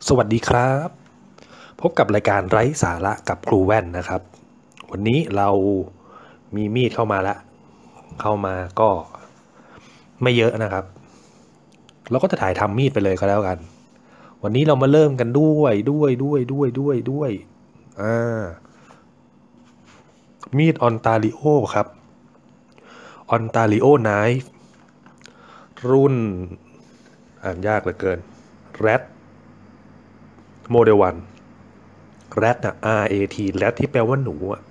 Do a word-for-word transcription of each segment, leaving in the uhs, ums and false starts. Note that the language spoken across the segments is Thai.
สวัสดีครับพบกับรายการไร้สาระกับครูแว่นนะครับวันนี้เรามีมีดเข้ามาละเข้ามาก็ไม่เยอะนะครับเราก็จะถ่ายทำมีดไปเลยก็แล้วกันวันนี้เรามาเริ่มกันด้วยด้วยด้วยด้วยด้วยด้วยอ่ามีดออนตาริโอครับออนตาริโอไนฟ์รุ่นอ่านยากเหลือเกิน Rat Model วัน Rat นะ R A T Rat ที่แปลว่าหนูอะ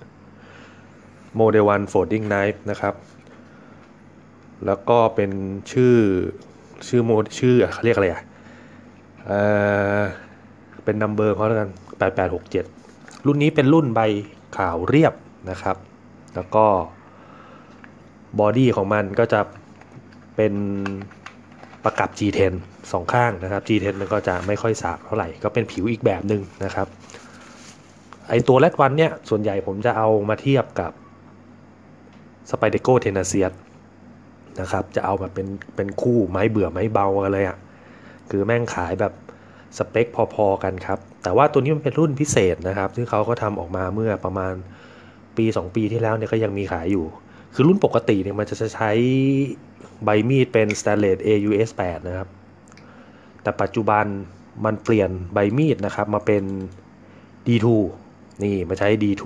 Model วัน Folding Knife นะครับแล้วก็เป็นชื่อชื่อโมชื่อเขาเรียกอะไรอ่ะเออเป็นนัมเบอร์เขาแล้วกันแปดแปดหกเจ็ดรุ่นนี้เป็นรุ่นใบขาวเรียบนะครับแล้วก็บอดี้ของมันก็จะเป็นประกับ จี เท็น สองข้างนะครับ จี เท็น มันก็จะไม่ค่อยสากเท่าไหร่ก็เป็นผิวอีกแบบหนึ่งนะครับไอตัวแรดวันเนี่ยส่วนใหญ่ผมจะเอามาเทียบกับสไปเดโกเทนาเซียสนะครับจะเอาแบบเป็นเป็นคู่ไม้เบื่อไม้เบากันเลยอ่ะคือแม่งขายแบบสเปคพอๆกันครับแต่ว่าตัวนี้มันเป็นรุ่นพิเศษนะครับที่เขาก็ทำออกมาเมื่อประมาณปีสองปีที่แล้วเนี่ยก็ยังมีขายอยู่คือรุ่นปกติเนี่ยมันจะใช้ใบมีดเป็น Stainless เอ ยู เอส แปดนะครับแต่ปัจจุบันมันเปลี่ยนใบมีดนะครับมาเป็น ดี ทู นี่มาใช้ ดี ทู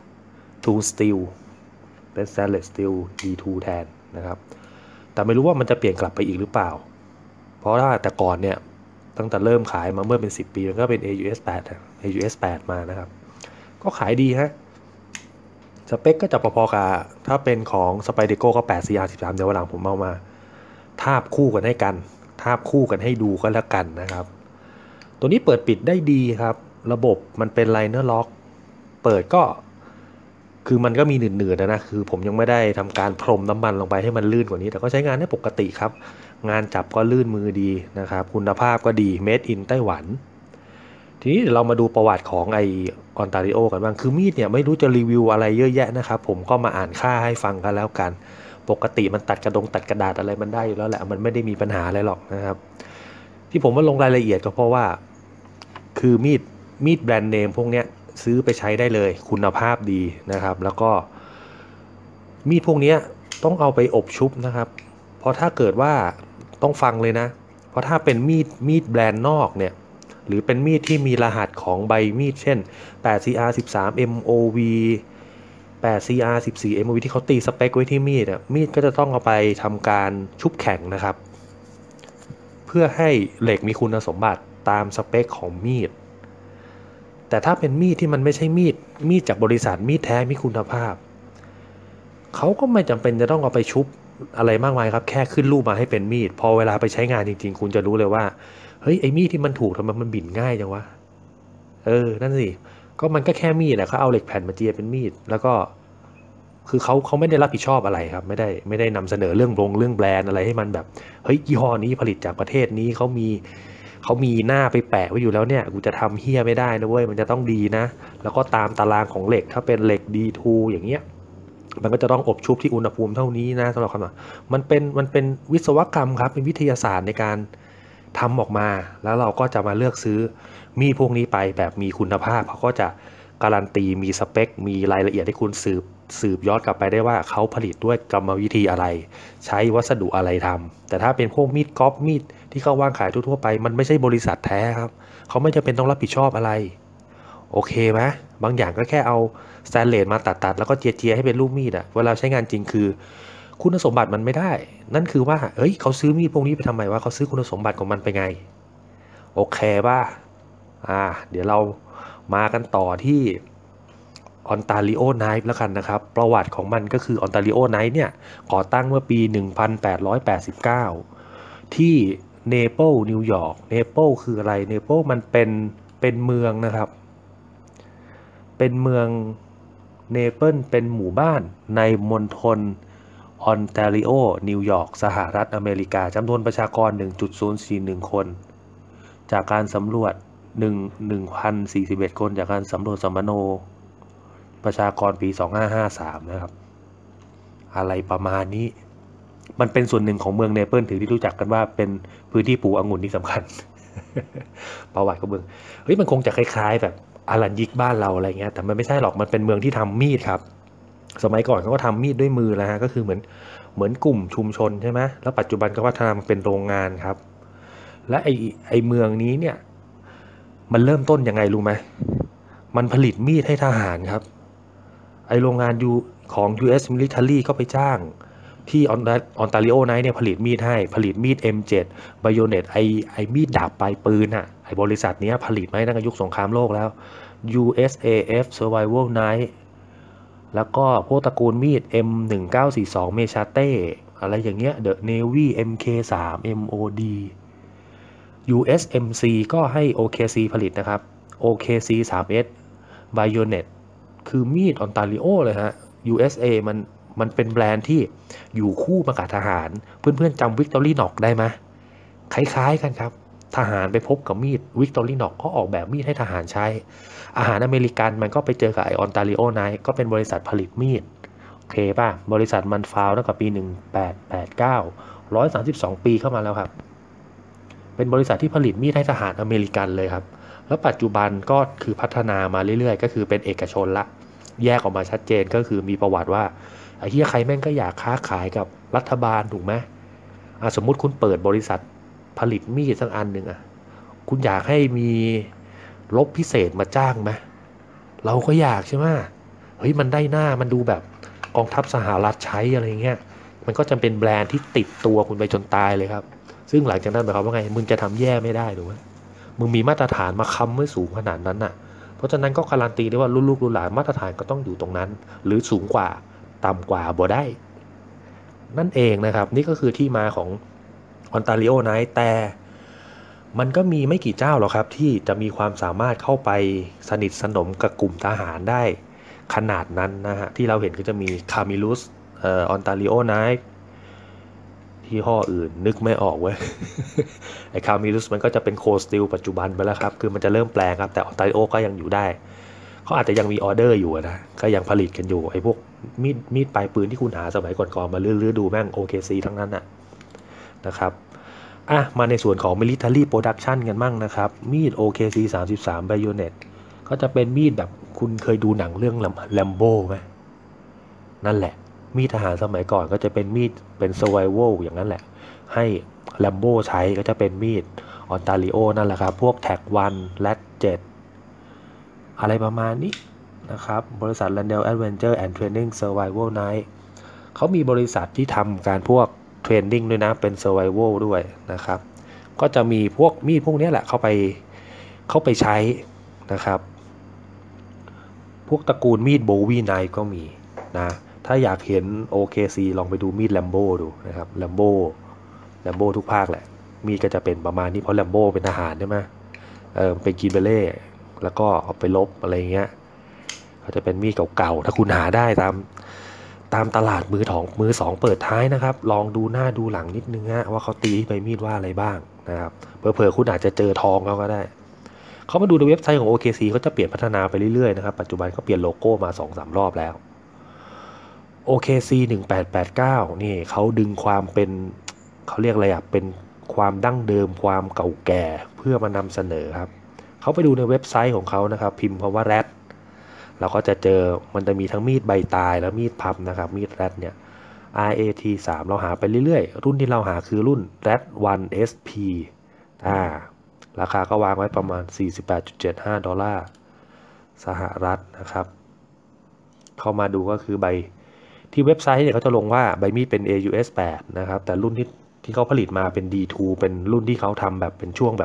Tool Steel เป็น Stainless Steel ดี ทู แทนนะครับแต่ไม่รู้ว่ามันจะเปลี่ยนกลับไปอีกหรือเปล่าเพราะว่าแต่ก่อนเนี่ยตั้งแต่เริ่มขายมาเมื่อเป็นสิบปีมันก็เป็น เอ ยู เอส แปด เอ ยู เอส แปด มานะครับก็ขายดีฮะสเปคก็จะพอๆกับถ้าเป็นของ Spyderco ก็ แปด ซี อาร์ สิบสาม เดี๋ยววันหลังผมเอามาทาบคู่กันให้กันทาบคู่กันให้ดูก็แล้วกันนะครับตัวนี้เปิดปิดได้ดีครับระบบมันเป็น Liner Lock เปิดก็คือมันก็มีหนืดๆนะคือผมยังไม่ได้ทำการพรมน้ำมันลงไปให้มันลื่นกว่านี้แต่ก็ใช้งานได้ปกติครับงานจับก็ลื่นมือดีนะครับคุณภาพก็ดี Made in ไต้หวันทีนี้เดี๋ยวเรามาดูประวัติของไอออนตาริโอกันบ้างคือมีดเนี่ยไม่รู้จะรีวิวอะไรเยอะแยะนะครับผมก็มาอ่านค่าให้ฟังกันแล้วกันปกติมันตัดกระดงตัดกระดาษอะไรมันได้อยู่แล้วแหละมันไม่ได้มีปัญหาอะไรหรอกนะครับที่ผมมาลงรายละเอียดก็เพราะว่าคือมีดมีดแบรนด์เนมพวกเนี้ยซื้อไปใช้ได้เลยคุณภาพดีนะครับแล้วก็มีดพวกนี้ต้องเอาไปอบชุบนะครับเพราะถ้าเกิดว่าต้องฟังเลยนะเพราะถ้าเป็นมีดมีดแบรนด์นอกเนี่ยหรือเป็นมีดที่มีรหัสของใบมีดเช่น แปด ซี อาร์ สิบสาม เอ็ม โอ วี แปด ซี อาร์ สิบสี่ เอ็ม โอ วี ที่เขาตีสเปคไว้ที่มีดอ่ะมีดก็จะต้องเอาไปทำการชุบแข็งนะครับเพื่อให้เหล็กมีคุณสมบัติตามสเปคของมีดแต่ถ้าเป็นมีดที่มันไม่ใช่มีดมีดจากบริษัทมีดแท้มีคุณภาพเขาก็ไม่จำเป็นจะต้องเอาไปชุบอะไรมากมายครับแค่ขึ้นรูปมาให้เป็นมีดพอเวลาไปใช้งานจริงๆคุณจะรู้เลยว่าเฮ้ยไอ้มีดที่มันถูกทำไมมันบิ่นง่ายจังวะเออนั่นสิก็มันก็แค่มีดแหละเขาเอาเหล็กแผ่นมาเจียเป็นมีดแล้วก็คือเขาเขาไม่ได้รับผิดชอบอะไรครับไม่ได้ไม่ได้นำเสนอเรื่องโรงเรื่องแบรนด์อะไรให้มันแบบเฮ้ยยี่ห้อนี้ผลิตจากประเทศนี้เขามีเขามีหน้าไปแปะไว้อยู่แล้วเนี่ยกูจะทำเฮี้ยไม่ได้นะเว้ยมันจะต้องดีนะแล้วก็ตามตารางของเหล็กถ้าเป็นเหล็ก ดี ทู อย่างเงี้ยมันก็จะต้องอบชุบที่อุณหภูมิเท่านี้นะสำหรับคำว่ามันเป็นมันเป็นวิศวกรรมครับเป็นวิทยาศาสตร์ในการทำออกมาแล้วเราก็จะมาเลือกซื้อมีดพวกนี้ไปแบบมีคุณภาพเขาก็จะการันตีมีสเปคมีรายละเอียดให้คุณสืบสืบย้อนกลับไปได้ว่าเขาผลิตด้วยกรรมวิธีอะไรใช้วัสดุอะไรทำแต่ถ้าเป็นพวกมีดก๊อปมีดที่เขาวางขายทั่วๆไปมันไม่ใช่บริษัทแท้ครับเขาไม่จำเป็นต้องรับผิดชอบอะไรโอเคไหมบางอย่างก็แค่เอาสแตนเลสมาตัดๆแล้วก็เจียๆให้เป็นรูปมีดอะเวลาใช้งานจริงคือคุณสมบัติมันไม่ได้นั่นคือว่าเฮ้ยเขาซื้อมีดพวกนี้ไปทำไมวะเขาซื้อคุณสมบัติของมันไปไงโอเคป่ะอ่าเดี๋ยวเรามากันต่อที่ออนตาริโอไนฟ์แล้วกันนะครับประวัติของมันก็คือออนตาริโอไนฟ์เนี่ยก่อตั้งเมื่อปีหนึ่งพันแปดร้อยแปดสิบเก้าที่เนเปิลนิวยอร์กเนเปิลคืออะไรเนเปิลมันเป็นเป็นเมืองนะครับเป็นเมืองเนเปิลเป็นหมู่บ้านในมณฑลออนแทริโอนิวยอร์กสหรัฐอเมริกาจำนวนประชากร หนึ่งจุดศูนย์สี่หนึ่ง คนจากการสำรวจหนึ่ง หนึ่งพันสี่สิบเอ็ด คนจากการสำรวจสัมมโนประชากรปีสองพันห้าร้อยห้าสิบสามนะครับอะไรประมาณนี้มันเป็นส่วนหนึ่งของเมืองเนเปิลถือที่รู้จักกันว่าเป็นพื้นที่ปลูกองุ่นที่สำคัญประวัติของเมืองเฮ้ยมันคงจะคล้ายๆแบบอารัญญิกบ้านเราอะไรเงี้ยแต่มันไม่ใช่หรอกมันเป็นเมืองที่ทำมีดครับสมัยก่อนเขาก็ทำมีดด้วยมือแล้วฮะก็คือเหมือนเหมือนกลุ่มชุมชนใช่ไหมแล้วปัจจุบันก็พัฒนามาเป็นโรงงานครับและไอไอเมืองนี้เนี่ยมันเริ่มต้นยังไงรู้ไหมมันผลิตมีดให้ทหารครับไอโรงงานยูของ ยู เอส Military ก็ไปจ้างที่ออนตาริโอไนท์เนี่ยผลิตมีดให้ผลิตมีด เอ็ม เจ็ด Bayonet ไอไอมีดดาบปลายปืนอะไอบริษัทนี้ผลิตมาตั้งแต่ยุคสงครามโลกแล้ว ยู เอส เอ เอฟ Survival Knife แล้วก็พวกตระกูลมีด เอ็ม หนึ่งเก้าสี่สอง Machete อะไรอย่างเงี้ย The Navy เอ็ม เค สาม เอ็ม โอ ดี ยู เอส เอ็ม ซี ก็ให้ โอ เค ซี ผลิตนะครับ โอ เค ซี ทรี เอส Bayonet คือมีดออนตาริโอเลยฮะ ยู เอส เอ มันมันเป็นแบรนด์ที่อยู่คู่มากับทหารเพื่อนๆจำ Victorinox ได้ไหมคล้ายๆกันครับทหารไปพบกับมีด Victorinox ก็ออกแบบมีดให้ทหารใช้อาหารอเมริกันมันก็ไปเจอกับไอออนตาริโอไนท์ก็เป็นบริษัทผลิตมีดโอเคป่ะบริษัทมันฟาวตั้งแต่ปีหนึ่งพันแปดร้อยแปดสิบเก้า หนึ่งร้อยสามสิบสองปีเข้ามาแล้วครับเป็นบริษัทที่ผลิตมีดให้ทหารอเมริกันเลยครับแล้วปัจจุบันก็คือพัฒนามาเรื่อยๆก็คือเป็นเอกชนละแยกออกมาชัดเจนก็คือมีประวัติว่าไอ้เหี้ยใครแม่งก็อยากค้าขายกับรัฐบาลถูกไหมอ่ะสมมุติคุณเปิดบริษัทผลิตมีดสักอันหนึ่งอ่ะคุณอยากให้มีรบพิเศษมาจ้างไหมเราก็อยากใช่ไหมเฮ้ยมันได้หน้ามันดูแบบกองทัพสหรัฐใช้อะไรเงี้ยมันก็จะเป็นแบรนด์ที่ติดตัวคุณไปจนตายเลยครับซึ่งหลังจากนั้นหมายความว่าไงมึงจะทำแย่ไม่ได้ถูกไหมมึงมีมาตรฐานมาค้ำไว้สูงขนาดนั้นน่ะเพราะฉะนั้นก็การันตีได้ว่าลูกๆลูกหลานมาตรฐานก็ต้องอยู่ตรงนั้นหรือสูงกว่าต่ำกว่าบ่ได้นั่นเองนะครับนี่ก็คือที่มาของ Ontario Knife แต่มันก็มีไม่กี่เจ้าหรอกครับที่จะมีความสามารถเข้าไปสนิทสนมกับกลุ่มทหารได้ขนาดนั้นนะฮะที่เราเห็นก็จะมี Camillus เอ่อ Ontario Knife ที่ห้ออื่นนึกไม่ออกเว้ย ไอ้ Camillus มันก็จะเป็นโคสติลปัจจุบันไปแล้วครับคือมันจะเริ่มแปลงครับแต่ Ontario ก็ยังอยู่ได้เขาอาจจะยังมีออเดอร์อยู่นะก็ยังผลิตกันอยู่ไอ้พวกมีดมีดปลายปืนที่คุณหาสมัยก่อนๆมาลื้อๆดูแม่ง โอ เค ซี ทั้งนั้นน่ะนะครับอ่ะมาในส่วนของ Military Production กันมั่งนะครับมีด โอ เค ซี สามสิบสาม Bayonet ก็จะเป็นมีดแบบคุณเคยดูหนังเรื่อง Rambo ไหมนั่นแหละมีดทหารสมัยก่อนก็จะเป็นมีดเป็น Survival อย่างนั้นแหละให้ Rambo ใช้ก็จะเป็นมีด Ontario นั่นแหละครับพวก แท็ก วัน แรด เจ็ดอะไรประมาณนี้นะครับบริษัท Randall Adventure and Training Survival Knife เขามีบริษัทที่ทำการพวกเทรนนิ่งด้วยนะเป็น Survival ด้วยนะครับก็จะมีพวกมีดพวกนี้แหละเข้าไปเข้าไปใช้นะครับพวกตระกูลมีด Bowie Knife ก็มีนะถ้าอยากเห็น โอ เค ซี ลองไปดูมีด Rambo ดูนะครับ Rambo Rambo ทุกภาคแหละมีดก็จะเป็นประมาณนี้เพราะ Rambo เป็นทหารใช่ไหมเออเป็นกีนเบเล่แล้วก็เอาไปลบอะไรเงี้ยเขาจะเป็นมีดเก่าๆถ้าคุณหาได้ตามตามตลาดมือถองมือสองเปิดท้ายนะครับลองดูหน้าดูหลังนิดนึงฮะว่าเขาตีใบมีดว่าอะไรบ้างนะครับเผลอๆคุณอาจจะเจอทองเขาก็ได้เขามาดูในเว็บไซต์ของ โอ เค ซี เขาจะเปลี่ยนพัฒนาไปเรื่อยๆนะครับปัจจุบันเขาเปลี่ยนโลโก้มา สองสาม รอบแล้ว โอ เค ซี หนึ่งแปดแปดเก้านี่เขาดึงความเป็นเขาเรียกอะไรอ่ะเป็นความดั้งเดิมความเก่าแก่เพื่อมานำเสนอครับเขาไปดูในเว็บไซต์ของเขานะครับพิมพ์คำว่าแรดเราก็จะเจอมันจะมีทั้งมีดใบตายและมีดพับนะครับมีดแรดเนี่ย อาร์ เอ ที สาม เราหาไปเรื่อยๆรุ่นที่เราหาคือรุ่น แรด วัน เอส พี อ่าราคาก็วางไว้ประมาณ สี่สิบแปดจุดเจ็ดห้า ดอลลาร์สหรัฐนะครับเข้ามาดูก็คือใบที่เว็บไซต์เนี่ยเขาจะลงว่าใบมีดเป็น เอ ยู เอส แปด นะครับแต่รุ่นที่ที่เขาผลิตมาเป็น ดี ทู เป็นรุ่นที่เขาทำแบบเป็นช่วงแบบ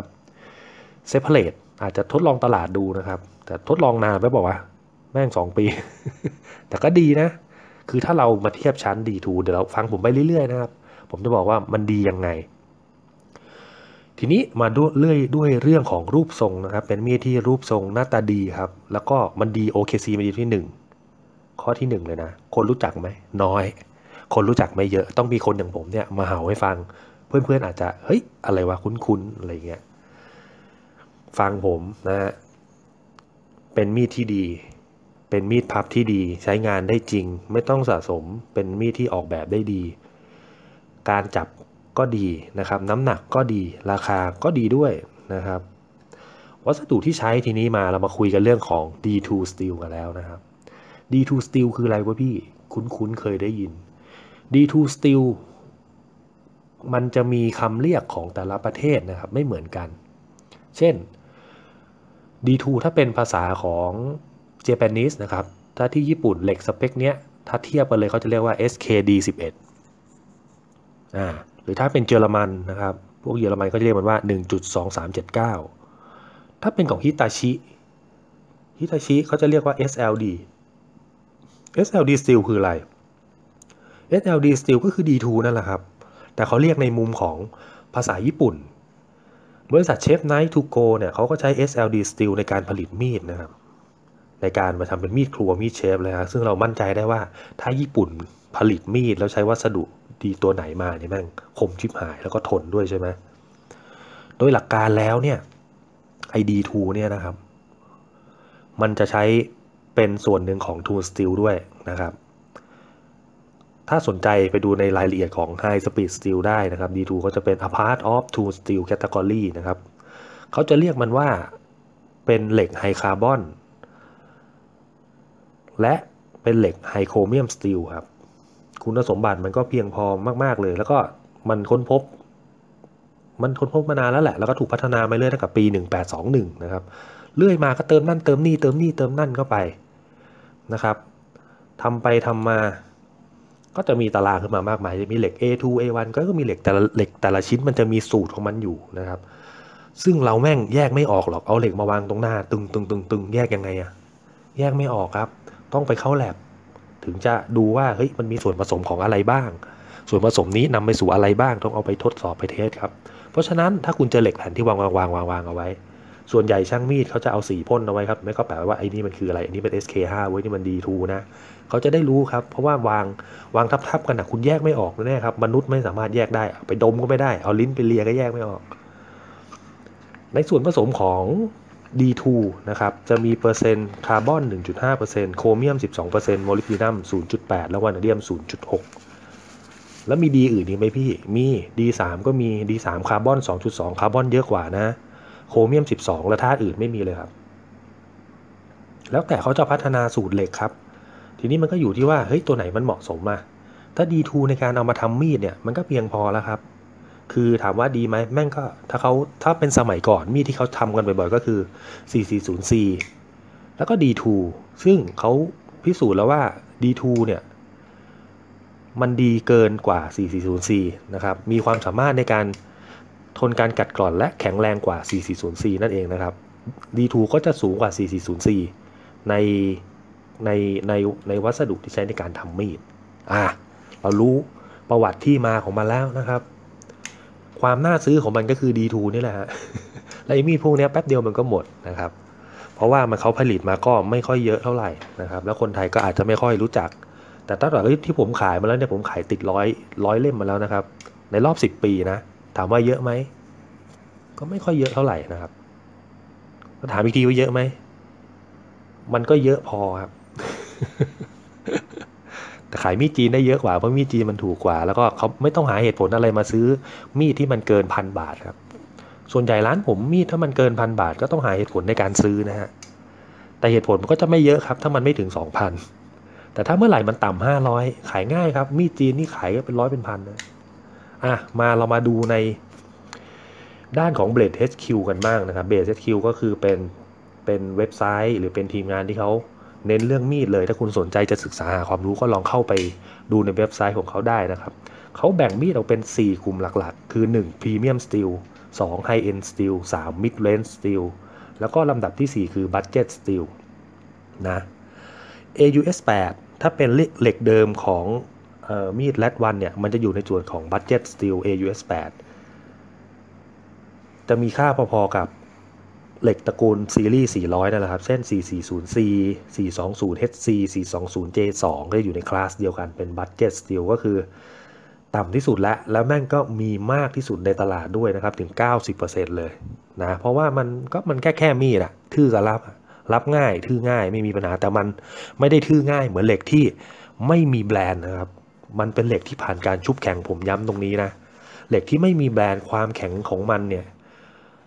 separate อาจจะทดลองตลาดดูนะครับแต่ทดลองนานไปบอกว่าแม่งสองปี แต่ก็ดีนะคือถ้าเรามาเทียบชั้น ดี ทู เดี๋ยวเราฟังผมไปเรื่อยๆนะครับผมจะบอกว่ามันดียังไงทีนี้มาด้วยเรื่อยด้วยเรื่องของรูปทรงนะครับเป็นมีดที่รูปทรงหน้าตาดีครับแล้วก็มันดี โอ เค ซี มันดีที่หนึ่งข้อที่หนึ่งเลยนะคนรู้จักไหมน้อยคนรู้จักไม่เยอะต้องมีคนอย่างผมเนี่ยมาเห่าให้ฟังเพื่อนๆอาจจะเฮ้ยอะไรวะคุ้นๆอะไรเงี้ยฟังผมนะฮะเป็นมีดที่ดีเป็นมีดพับที่ดีใช้งานได้จริงไม่ต้องสะสมเป็นมีดที่ออกแบบได้ดีการจับก็ดีนะครับน้ำหนักก็ดีราคาก็ดีด้วยนะครับวัสดุที่ใช้ทีนี้มาเรามาคุยกันเรื่องของ ดี ทู Steel กันแล้วนะครับ ดี ทู Steel คืออะไรวะพี่คุ้นๆเคยได้ยิน ดี ทู Steel มันจะมีคำเรียกของแต่ละประเทศนะครับไม่เหมือนกันเช่น ดี ทู ถ้าเป็นภาษาของ Japanese นะครับถ้าที่ญี่ปุ่นเหล็กสเปคเนี้ยถ้าเทียบกันเลยเขาจะเรียกว่า เอส เค ดี สิบเอ็ด อ่าหรือถ้าเป็นเยอรมันนะครับพวกเยอรมันก็จะเรียกมันว่า หนึ่งจุดสองสามเจ็ดเก้า ถ้าเป็นของฮิตาชิฮิตาชิเขาจะเรียกว่า เอส แอล ดี เอส แอล ดี Steel คืออะไร เอส แอล ดี Steel ก็คือ ดี ทู นั่นแหละครับแต่เขาเรียกในมุมของภาษาญี่ปุ่นบริษัทเชฟไนท์ทูโกเนี่ยเขาก็ใช้ เอส แอล ดี Steel ในการผลิตมีดนะครับในการมาทำเป็นมีดครัวมีดเชฟเลยครับซึ่งเรามั่นใจได้ว่าถ้าญี่ปุ่นผลิตมีดแล้วใช้วัสดุดีตัวไหนมาเนี่ยแม่งคมชิบหายแล้วก็ทนด้วยใช่ไหมโดยหลักการแล้วเนี่ยไอ ดี ทู เนี่ยนะครับมันจะใช้เป็นส่วนหนึ่งของ Tool Steel ด้วยนะครับถ้าสนใจไปดูในรายละเอียดของ High Speed Steel ได้นะครับ ดี ทู ก็จะเป็น a part of Tool Steel Category นะครับเขาจะเรียกมันว่าเป็นเหล็กไฮคาร์บอนและเป็นเหล็กไฮโครเมียมสตีลครับคุณสมบัติมันก็เพียงพอมากๆเลยแล้วก็มันค้นพบมันค้นพบมานานแล้วแหละแล้วก็ถูกพัฒนามาเรื่อยตั้งแต่ปีหนึ่งพันแปดร้อยยี่สิบเอ็ดนะครับเรื่อยมาก็เติมนั่นเติมนี่เติมนี่เติมนั่นเข้าไปนะครับทำไปทำมาก็จะมีตารางขึ้นมามากมายจะมีเหล็ก เอ ทู เอ วัน ก็มีเหล็กแต่ละเหล็กแต่ละชิ้นมันจะมีสูตรของมันอยู่นะครับซึ่งเราแม่งแยกไม่ออกหรอกเอาเหล็กมาวางตรงหน้าตึงตึงตึงตึงแยกยังไงอะแยกไม่ออกครับต้องไปเข้าแลบถึงจะดูว่าเฮ้ยมันมีส่วนผสมของอะไรบ้างส่วนผสมนี้นำไปสู่อะไรบ้างต้องเอาไปทดสอบไปเทสครับเพราะฉะนั้นถ้าคุณเจอเหล็กแผ่นที่วางวางวางวางวางเอาไว้ส่วนใหญ่ช่างมีดเขาจะเอาสีพ่นเอาไว้ครับไม่ก็แปลว่าไอ้นี่มันคืออะไรอันนี้เป็น เอส เค ห้า เว้ยนี่มัน ดี ทู นะเขาจะได้รู้ครับเพราะว่าวางวางทับๆกันนะคุณแยกไม่ออกแน่ครับมนุษย์ไม่สามารถแยกได้ไปดมก็ไม่ได้เอาลิ้นไปเลียก็แยกไม่ออกในส่วนผสมของ ดี ทู นะครับจะมีเปอร์เซ็นต์คาร์บอน หนึ่งจุดห้าเปอร์เซ็นต์ โครเมียม สิบสองเปอร์เซ็นต์ โมลิบดีนัม ศูนย์จุดแปด แล้ววานาเดียม ศูนย์จุดหก แล้วมีดีอื่นอีกไหมพี่มี ดี สาม ก็มี ดี สาม คาร์บอน สองจุดสอง คาร์บอนเยอะกว่านะโครเมียม สิบสอง และธาตุอื่นไม่มีเลยครับแล้วแต่เขาจะพัฒนาสูตรเหล็กครับทีนี้มันก็อยู่ที่ว่าเฮ้ยตัวไหนมันเหมาะสมมาถ้า ดี ทู ในการเอามาทำมีดเนี่ยมันก็เพียงพอแล้วครับคือถามว่าดีไหมแม่งก็ถ้าเขาถ้าเป็นสมัยก่อนมีดที่เขาทำกันบ่อยๆก็คือ โฟร์ โฟร์ ศูนย์ ซี แล้วก็ ดี ทู ซึ่งเขาพิสูจน์แล้วว่า ดี ทู เนี่ยมันดีเกินกว่า โฟร์ โฟร์ ศูนย์ ซี นะครับมีความสามารถในการทนการกัดกร่อนและแข็งแรงกว่า โฟร์ โฟร์ ศูนย์ ซี นั่นเองนะครับ ดี ทู ก็จะสูงกว่า โฟร์ โฟร์ ศูนย์ ซี ในในในในวัสดุที่ใช้ในการทำมีดอ่ะเรารู้ประวัติที่มาของมันแล้วนะครับความน่าซื้อของมันก็คือ ดี ทู นี่แหละฮะ และไอ้มีดพวกนี้แป๊บเดียวมันก็หมดนะครับเพราะว่ามันเขาผลิตมาก็ไม่ค่อยเยอะเท่าไหร่นะครับแล้วคนไทยก็อาจจะไม่ค่อยรู้จักแต่ตั้งแต่ที่ผมขายมาแล้วเนี่ยผมขายติดร้อยร้อยเล่มมาแล้วนะครับในรอบสิบปีนะถามว่าเยอะไหมก็ไม่ค่อยเยอะเท่าไหร่นะครับถามอีกทีว่าเยอะไหมมันก็เยอะพอครับ แต่ขายมีดจีนได้เยอะกว่าเพราะมีดจีนมันถูกกว่าแล้วก็เขาไม่ต้องหาเหตุผลอะไรมาซื้อมีดที่มันเกินพันบาทครับส่วนใหญ่ร้านผมมีดถ้ามันเกินพันบาทก็ต้องหาเหตุผลในการซื้อนะฮะแต่เหตุผลมันก็จะไม่เยอะครับถ้ามันไม่ถึง สองพัน แต่ถ้าเมื่อไหร่มันต่ำห้าร้อยขายง่ายครับมีดจีนนี่ขายก็เป็นร้อยเป็นพันนะอ่ะมาเรามาดูในด้านของ Blade เอช คิว กันบ้างนะครับ Blade เอช คิว ก็คือเป็นเป็นเว็บไซต์หรือเป็นทีมงานที่เขาเน้นเรื่องมีดเลยถ้าคุณสนใจจะศึกษาหาความรู้ก็ลองเข้าไปดูในเว็บไซต์ของเขาได้นะครับเขาแบ่งมีดออกเป็นสี่กลุ่มหลักๆคือหนึ่ง Premium Steel สอง High End Steel สาม Mid Range Steel แล้วก็ลำดับที่สี่คือ Budget Steel นะ เอ ยู เอส แปด ถ้าเป็นเหล็กเดิมของเอ่อมีด แรด วัน เนี่ยมันจะอยู่ในส่วนของ Budget Steel เอ ยู เอส แปด จะมีค่าพอๆกับเหล็กตระกูลซีรีส์สี่ร้อยนั่นแหละครับเส้น สี่ สี่ ศูนย์ ซี สี่ สอง ศูนย์ เอช ซี สี่ สอง ศูนย์ เจ ทู ก็จะอยู่ในคลาสเดียวกันเป็น Budget Steel ก็คือต่ำที่สุดแล้วแล้วแม่งก็มีมากที่สุดในตลาดด้วยนะครับถึง เก้าสิบเปอร์เซ็นต์ เลยนะเพราะว่ามันก็มันแค่แค่มีดอะทื่อกับรับรับง่ายทื่อง่ายไม่มีปัญหาแต่มันไม่ได้ทื่อง่ายเหมือนเหล็กที่ไม่มีแบรนด์นะครับมันเป็นเหล็กที่ผ่านการชุบแข็งผมย้ำตรงนี้นะเหล็กที่ไม่มีแบรนด์ความแข็งของมันเนี่ย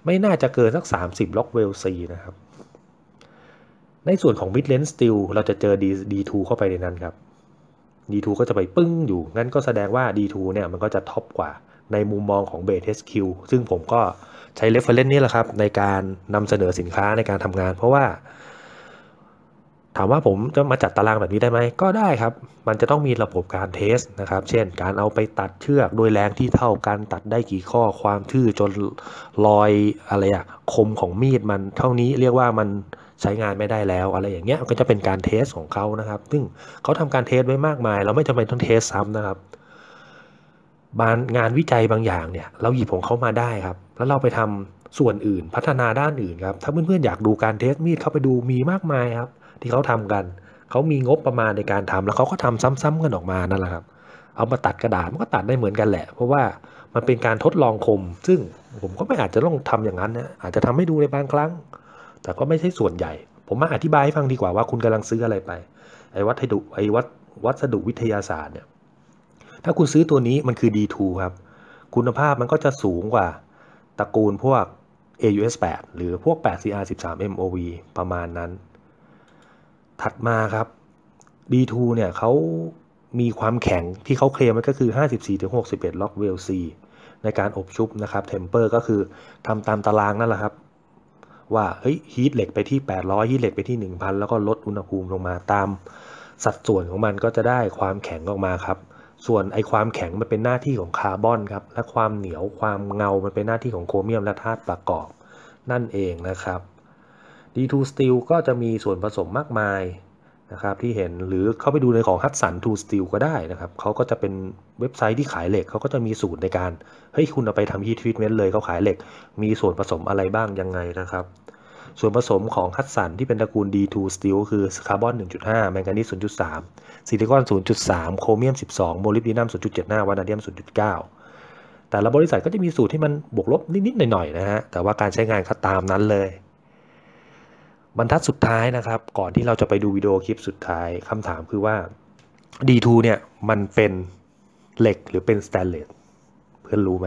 ไม่น่าจะเกินสักสามสิบล็อกเวล C นะครับในส่วนของ Mid Range Steel เราจะเจอ ดี ทู เข้าไปในนั้นครับ ดี ทู ก็จะไปปึ้งอยู่งั้นก็แสดงว่า ดี ทู เนี่ยมันก็จะท็อปกว่าในมุมมองของ Base เอส คิว ซึ่งผมก็ใช้ reference นี่แหละครับในการนำเสนอสินค้าในการทำงานเพราะว่าถามว่าผมจะมาจัดตารางแบบนี้ได้ไหมก็ได้ครับมันจะต้องมีระบบการเทสนะครับเช่นการเอาไปตัดเชือกโดยแรงที่เท่ากันตัดได้กี่ข้อความทื่อจนรอยอะไรอะคมของมีดมันเท่านี้เรียกว่ามันใช้งานไม่ได้แล้วอะไรอย่างเงี้ยก็จะเป็นการเทสของเขานะครับซึ่งเขาทำการเทสไว้มากมายเราไม่จำเป็นต้องเทสซ้ำนะครับบางงานวิจัยบางอย่างเนี่ยเราหยิบของเขามาได้ครับแล้วเราไปทำส่วนอื่นพัฒนาด้านอื่นครับถ้าเพื่อนๆอยากดูการเทสมีดเข้าไปดูมีมากมายครับที่เขาทำกันเขามีงบประมาณในการทำแล้วเขาก็ทำซ้ำๆกันออกมานั่นแหละครับเอามาตัดกระดาษมันก็ตัดได้เหมือนกันแหละเพราะว่ามันเป็นการทดลองคมซึ่งผมก็ไม่อาจจะต้องทำอย่างนั้นนะอาจจะทำให้ดูในบางครั้งแต่ก็ไม่ใช่ส่วนใหญ่ผมมาอธิบายให้ฟังดีกว่าว่าคุณกำลังซื้ออะไรไปไอ้วัสดุไอ้วัดวัสดุวิทยาศาสตร์เนี่ยถ้าคุณซื้อตัวนี้มันคือ ดี ทู ครับคุณภาพมันก็จะสูงกว่าตระกูลพวก เอ ยู เอส แปด หรือพวก แปด ซี อาร์ สิบสาม เอ็ม โอ วี ประมาณนั้นถัดมาครับ ดี ทู เนี่ยเขามีความแข็งที่เขาเคลมมันก็คือ ห้าสิบสี่ถึงหกสิบเอ็ด ล็อกเวล C ในการอบชุบนะครับเทมเปอร์ก็คือทำตามตารางนั่นแหละครับว่าเฮ้ยฮีทเหล็กไปที่แปดร้อยฮีทเหล็กไปที่ หนึ่งพัน แล้วก็ลดอุณหภูมิลงมาตามสัดส่วนของมันก็จะได้ความแข็งออกมาครับส่วนไอความแข็งมันเป็นหน้าที่ของคาร์บอนครับและความเหนียวความเงามันเป็นหน้าที่ของโครเมียมและธาตุประกอบนั่นเองนะครับ ดี ทู Steel ก็จะมีส่วนผสมมากมายนะครับที่เห็นหรือเข้าไปดูในของ Hudson ทู Steel ก็ได้นะครับเขาก็จะเป็นเว็บไซต์ที่ขายเหล็กเขาก็จะมีสูตรในการเฮ้ยคุณเอาไปทำ heat treatment เลยเขาขายเหล็กมีส่วนผสมอะไรบ้างยังไงนะครับส่วนผสมของ Hudson ที่เป็นตระกูล ดี ทู Steel คือคาร์บอน หนึ่งจุดห้า แมงกานีส ศูนย์จุดสาม ซิลิคอน ศูนย์จุดสาม โครเมียม สิบสอง โมลิบดีนัม ศูนย์จุดเจ็ดห้า วานาเดียม ศูนย์จุดเก้า แต่ละบริษัทก็จะมีสูตรที่มันบวกลบนิดๆหน่อยๆนะฮะแต่ว่าการใช้งานก็ตามนั้นเลยบรรทัดสุดท้ายนะครับก่อนที่เราจะไปดูวิดีโอคลิปสุดท้ายคำถามคือว่า ดี ทู เนี่ยมันเป็นเหล็กหรือเป็นสแตนเลสเพื่อนรู้ไหม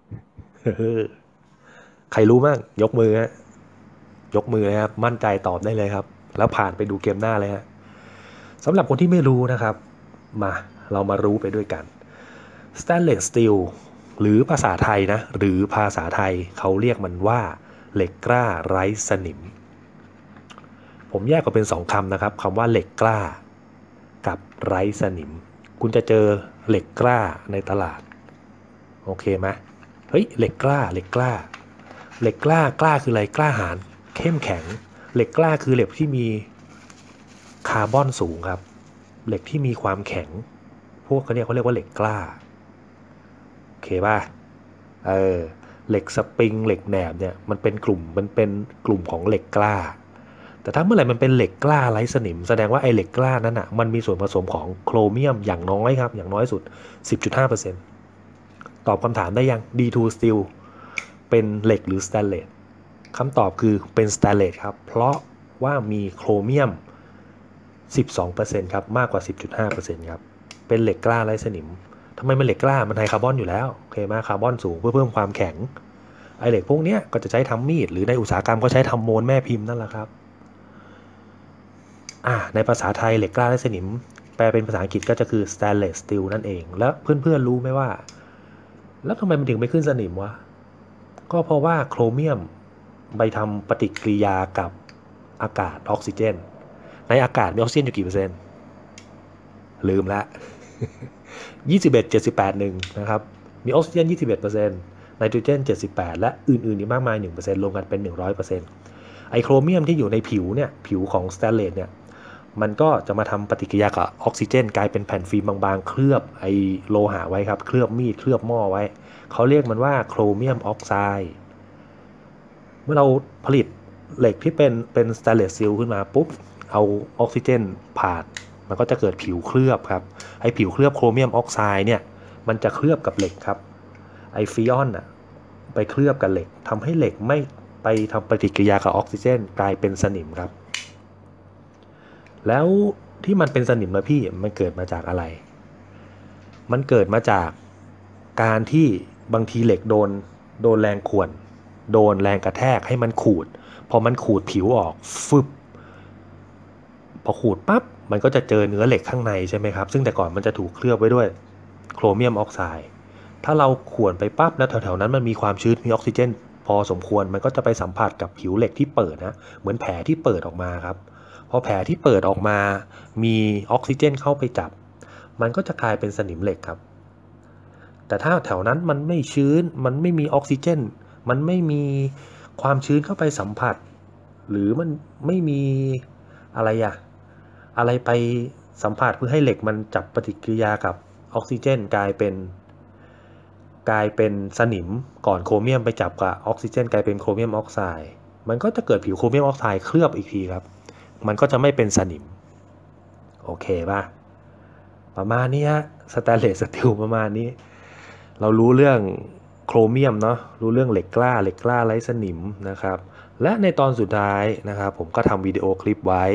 ใครรู้บ้างยกมือฮะยกมือเลยครับมั่นใจตอบได้เลยครับแล้วผ่านไปดูเกมหน้าเลยฮะสำหรับคนที่ไม่รู้นะครับมาเรามารู้ไปด้วยกัน Stainless Steel หรือภาษาไทยนะหรือภาษาไทยเขาเรียกมันว่าเหล็กกล้าไร้สนิมผมแยกออกเป็นสองคำนะครับคำว่าเหล็กกล้ากับไร้สนิมคุณจะเจอเหล็กกล้าในตลาดโอเคไหมเฮ้ยเหล็กกล้าเหล็กกล้าเหล็กกล้ากล้าคืออะไรกล้าหาญเข้มแข็งเหล็กกล้าคือเหล็กที่มีคาร์บอนสูงครับเหล็กที่มีความแข็งพวกเขาเนี่ยเขาเรียกว่าเหล็กกล้าโอเคป่ะเออเหล็กสปริงเหล็กแหนบเนี่ยมันเป็นกลุ่มมันเป็นกลุ่มของเหล็กกล้าแต่ถ้าเมื่อไหร่มันเป็นเหล็กกล้าไร้สนิมแสดงว่าไอ้เหล็กกล้านั้นอ่ะมันมีส่วนผสมของโครเมียมอย่างน้อยครับอย่างน้อยสุด สิบจุดห้าเปอร์เซ็นต์ ตอบคำถามได้ยัง ดี ทู Steel เป็นเหล็กหรือสแตนเลสคำตอบคือเป็นสแตนเลสครับเพราะว่ามีโครเมียม สิบสองเปอร์เซ็นต์ ครับมากกว่า สิบจุดห้าเปอร์เซ็นต์ ครับเป็นเหล็กกล้าไร้สนิมทำไมมันเหล็กกล้ามันไฮคาร์บอนอยู่แล้วโอเคไหมคาร์บอนสูงเพื่อเพิ่มความแข็งไอเหล็กพวกนี้ก็จะใช้ทำมีดหรือในอุตสาหกรรมก็ใช้ทำโมลแม่พิมพ์นั่นแหละครับอ่าในภาษาไทยเหล็กกล้าไร้สนิมแปลเป็นภาษาอังกฤษก็จะคือ stainless steel นั่นเองแล้วเพื่อนๆรู้ไหมว่าแล้วทำไมมันถึงไม่ขึ้นสนิมวะก็เพราะว่าโครเมียมไปทำปฏิกิริยากับอากาศออกซิเจนในอากาศมีออกซิเจนอยู่กี่เปอร์เซ็นต์ลืมละยี่สิบเอ็ด เจ็ดสิบแปด หนึ่งนะครับมีออกซิเจน ยี่สิบเอ็ดเปอร์เซ็นต์ ไนโตรเจน เจ็ดสิบแปด และอื่นๆอีกมากมาย หนึ่งเปอร์เซ็นต์ รวมกันเป็น หนึ่งร้อยเปอร์เซ็นต์ ไอโครเมียมที่อยู่ในผิวเนี่ยผิวของสแตนเลสเนี่ยมันก็จะมาทำปฏิกิริยากับออกซิเจนกลายเป็นแผ่นฟิล์มบางๆเคลือบไอโลหะไว้ครับเคลือบมีดเคลือบหม้อไว้เขาเรียกมันว่าโครเมียมออกไซด์เมื่อเราผลิตเหล็กที่เป็นเป็นสแตนเลสซีลขึ้นมาปุ๊บเอาออกซิเจนผ่านมันก็จะเกิดผิวเคลือบครับไอผิวเคลือบโครเมียมออกไซด์เนี่ยมันจะเคลือบกับเหล็กครับไอฟิออนอ่ะไปเคลือบกับเหล็กทำให้เหล็กไม่ไปทำปฏิกิริยากับออกซิเจนกลายเป็นสนิมครับแล้วที่มันเป็นสนิมนะพี่มันเกิดมาจากอะไรมันเกิดมาจากการที่บางทีเหล็กโดนโดนแรงข่วนโดนแรงกระแทกให้มันขูดพอมันขูดผิวออกฟึบพอขูดปั๊บมันก็จะเจอเนื้อเหล็กข้างในใช่ไหมครับซึ่งแต่ก่อนมันจะถูกเคลือบไว้ด้วยโครเมียมออกไซด์ถ้าเราข่วนไปปั๊บแล้วแถวๆนั้นมันมีความชื้นมีออกซิเจนพอสมควรมันก็จะไปสัมผัสกับผิวเหล็กที่เปิดนะเหมือนแผลที่เปิดออกมาครับพอแผลที่เปิดออกมามีออกซิเจนเข้าไปจับมันก็จะกลายเป็นสนิมเหล็กครับแต่ถ้าแถวนั้นมันไม่ชื้นมันไม่มีออกซิเจนมันไม่มีความชื้นเข้าไปสัมผัสหรือมันไม่มีอะไรอะอะไรไปสัมผัสเพื่อให้เหล็กมันจับปฏิกิริยากับออกซิเจนกลายเป็นกลายเป็นสนิมก่อนโครเมียมไปจับกับออกซิเจนกลายเป็นโครเมียมออกไซด์มันก็จะเกิดผิวโครเมียมออกไซด์เคลือบอีกทีครับมันก็จะไม่เป็นสนิมโอเคป่ะประมาณนี้ฮะสแตนเลสสตีลประมาณนี้เรารู้เรื่องโครเมียมเนาะรู้เรื่องเหล็กกล้าเหล็กกล้าไร้สนิมนะครับและในตอนสุดท้ายนะครับผมก็ทำวิดีโอคลิปไว้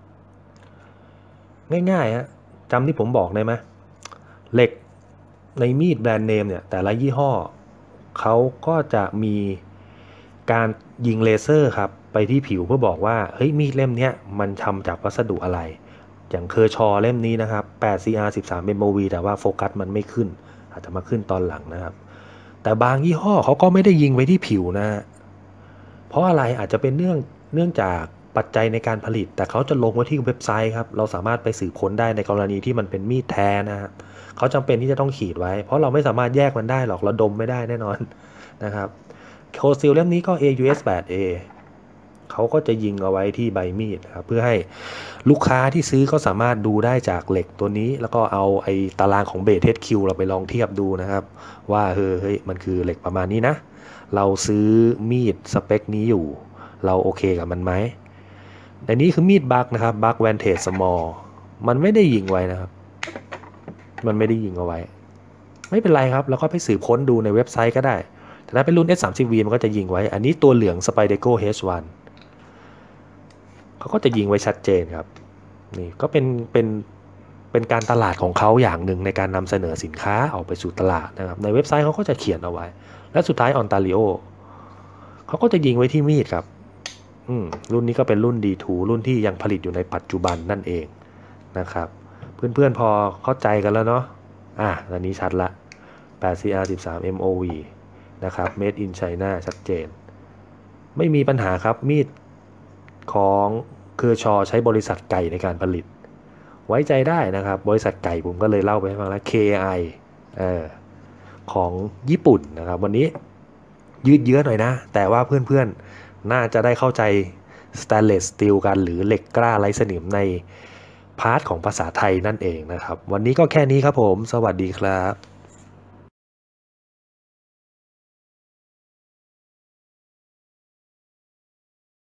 ง่ายๆฮะจำที่ผมบอกได้ไหมเหล็กในมีดแบรนด์เนมเนี่ยแต่ละยี่ห้อเขาก็จะมีการยิงเลเซอร์ครับไปที่ผิวเพื่อบอกว่าเฮ้ยมีดเล่มนี้มันทำจากวัสดุอะไรอย่างเคอร์ชอเล่มนี้นะครับ แปด ซี อาร์ สิบสาม เอ็ม โอ วี แต่ว่าโฟกัสมันไม่ขึ้นอาจจะมาขึ้นตอนหลังนะครับแต่บางยี่ห้อเขาก็ไม่ได้ยิงไว้ที่ผิวนะเพราะอะไรอาจจะเป็นเนื่องเนื่องจากปัจจัยในการผลิตแต่เขาจะลงไว้ที่เว็บไซต์ครับเราสามารถไปสืบค้นได้ในกรณีที่มันเป็นมีดแท้นะครับเขาจำเป็นที่จะต้องขีดไว้เพราะเราไม่สามารถแยกมันได้หรอกเราดมไม่ได้แน่นอนนะครับโคซิลเล่มนี้ก็ เอ ยู เอส แปด เอ เขาก็จะยิงเอาไว้ที่ใบมีดนะครับเพื่อให้ลูกค้าที่ซื้อก็สามารถดูได้จากเหล็กตัวนี้แล้วก็เอาไอ้ตารางของเบส เอช คิว เราไปลองเทียบดูนะครับว่าเฮ้ยมันคือเหล็กประมาณนี้นะเราซื้อมีดสเปคนี้อยู่เราโอเคกับมันไหมอันนี้คือมีดบักนะครับบักแวนเทจสมอลมันไม่ได้ยิงไว้นะครับมันไม่ได้ยิงเอาไว้ไม่เป็นไรครับเราก็ไปสืบค้นดูในเว็บไซต์ก็ได้แต่ถ้าเป็นรุ่น เอส สามสิบ วี มันก็จะยิงไว้อันนี้ตัวเหลือง Spyderco เอช วัน เขาก็จะยิงไว้ชัดเจนครับนี่ก็เป็นเป็นเป็นการตลาดของเขาอย่างหนึ่งในการนำเสนอสินค้าออกไปสู่ตลาดนะครับในเว็บไซต์เขาก็จะเขียนเอาไว้และสุดท้าย Ontario เขาก็จะยิงไว้ที่มีดครับอืมรุ่นนี้ก็เป็นรุ่น ดี ทู รุ่นที่ยังผลิตอยู่ในปัจจุบันนั่นเองนะครับเพื่อนๆพอเข้าใจกันแล้วเนาะอ่ะอันนี้ชัดละ แปด ซี อาร์ สิบสาม เอ็ม โอ วี นะครับ Made in China ชัดเจนไม่มีปัญหาครับมีดของเคอร์ชอใช้บริษัทไก่ในการผลิตไว้ใจได้นะครับบริษัทไก่ผมก็เลยเล่าไปให้ฟังแล้ว เค ไอ เออของญี่ปุ่นนะครับวันนี้ยืดเยื้อหน่อยนะแต่ว่าเพื่อนๆน่าจะได้เข้าใจสแตนเลสสตีลกันหรือเหล็กกล้าไร้สนิมในพาร์ทของภาษาไทยนั่นเองนะครับวันนี้ก็แค่นี้ครับผมสวัสดีครับ